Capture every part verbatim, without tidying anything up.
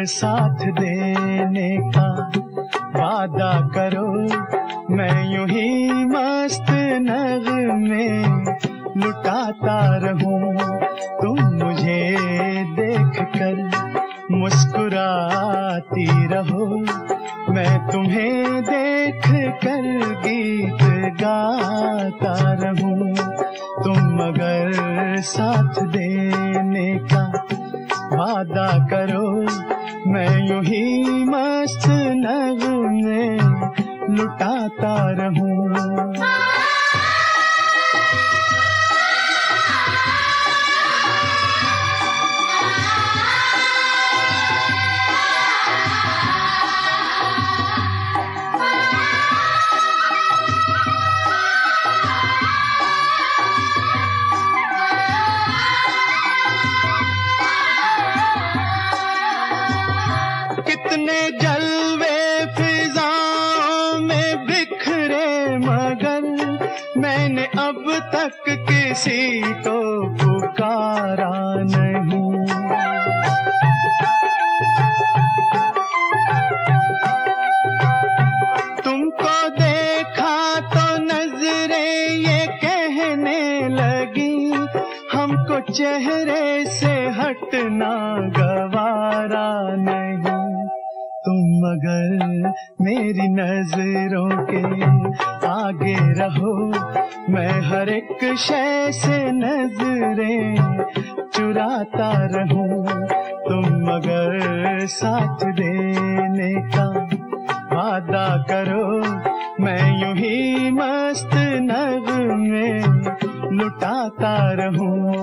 साथ देने का वादा करो, मैं यूं ही मस्त नगमे लुटाता रहूं। तुम मुझे देख कर मुस्कुराती रहो, मैं तुम्हें देख कर गीत गाता रहूं। तुम अगर साथ देने का वादा करो, मैं यूं ही मस्त नगमे लुटाता रहूं। कितने जलवे फिजाओं में बिखरे, मगर मैंने अब तक किसी को पुकारा नहीं। तुमको देखा तो नजरें ये कहने लगी, हमको चेहरे से हटना गवारा नहीं। तुम मगर मेरी नजरों के आगे रहो, मैं हर एक शय से नजरें चुराता रहूं। तुम मगर साथ देने का वादा करो, मैं यूं ही मस्त नगमे लुटाता रहूं।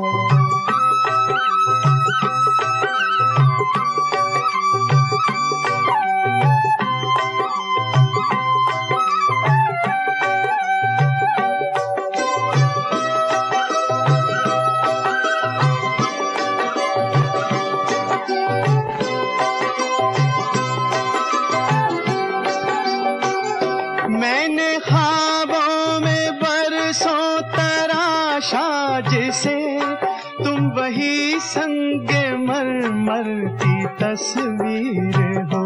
मैंने ख्वाबों में बरसों तराशा जिसे, तुम वही संगे मरमर की तस्वीर हो।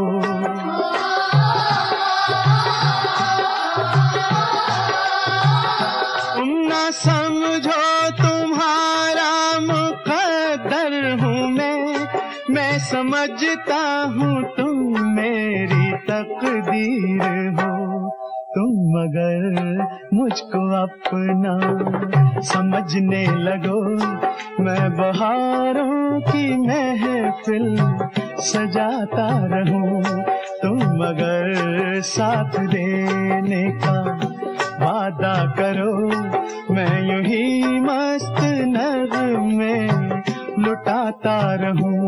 तुम ना समझो तुम्हारा मुकद्दर हूँ मैं, मैं समझता हूँ तुम मेरी तकदीर हो। तुम मगर मुझको अपना समझने लगो, मैं बहारों की महफिल सजाता रहूं। तुम मगर साथ देने का वादा करो, मैं यूं ही मस्त नगमे लुटाता रहूं।